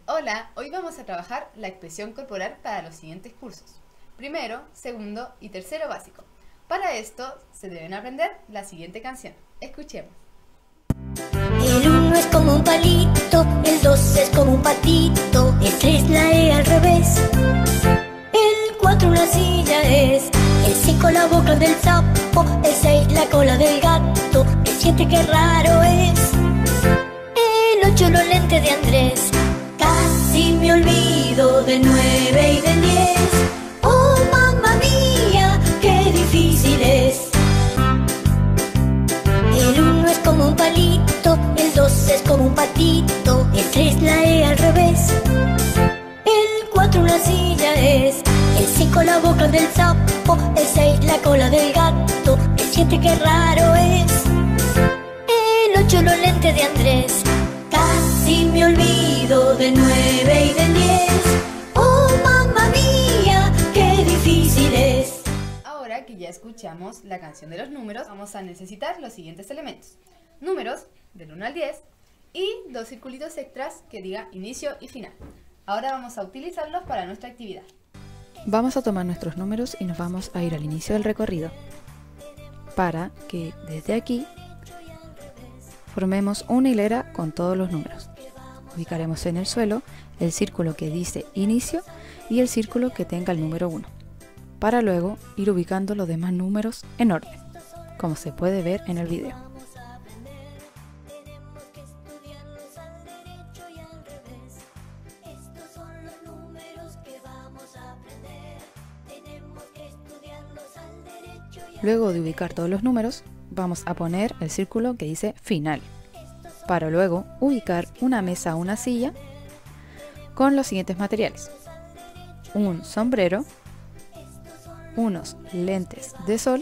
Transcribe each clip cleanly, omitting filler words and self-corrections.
Hola, hoy vamos a trabajar la expresión corporal para los siguientes cursos. Primero, segundo y tercero básico. Para esto se deben aprender la siguiente canción. Escuchemos. El 1 es como un palito, el 2 es como un patito, el 3 la E al revés, el 4 una silla es, el 5 la boca del sapo, el 6 la cola del gato, el 7 qué raro es, el 8 los lentes de Andrés. Casi me olvido del 9 y del 10. Oh, mamma mía, qué difícil es. El 1 es como un palito, el 2 es como un patito, el 3 la E al revés, el 4 una silla es, el 5 la boca del sapo, el 6 la cola del gato, el 7 qué raro es, el 8 los lentes de Andrés. Casi me olvido del 9 y del 10. Oh, mamma mía, qué difícil es. Ahora que ya escuchamos la canción de los números, vamos a necesitar los siguientes elementos. Números del 1 al 10 y dos circulitos extras que diga inicio y final. Ahora vamos a utilizarlos para nuestra actividad. Vamos a tomar nuestros números y nos vamos a ir al inicio del recorrido para que desde aquí formemos una hilera con todos los números. Ubicaremos en el suelo el círculo que dice inicio y el círculo que tenga el número 1, para luego ir ubicando los demás números en orden, como se puede ver en el video. Luego de ubicar todos los números, vamos a poner el círculo que dice final, para luego ubicar una mesa o una silla con los siguientes materiales: un sombrero, unos lentes de sol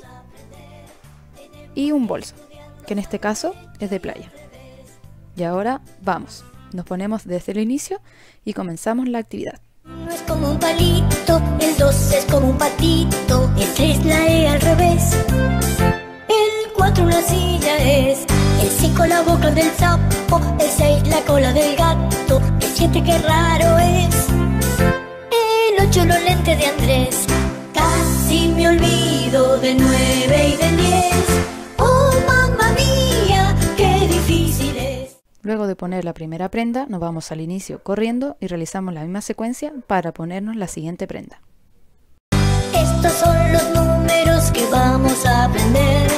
y un bolso, que en este caso es de playa. Y ahora vamos, nos ponemos desde el inicio y comenzamos la actividad. El 1 es como un palito, el 2 es como un patito, el 3 la E al revés, el 4 una silla es, el 5 la boca del sapo, el 6 la cola del gato, el 7 qué raro es, el 8 los lentes de Andrés. Casi me olvido del 9 y del 10. Oh, mamma mía, qué difícil es. Luego de poner la primera prenda, nos vamos al inicio corriendo y realizamos la misma secuencia para ponernos la siguiente prenda. Estos son los números que vamos a aprender.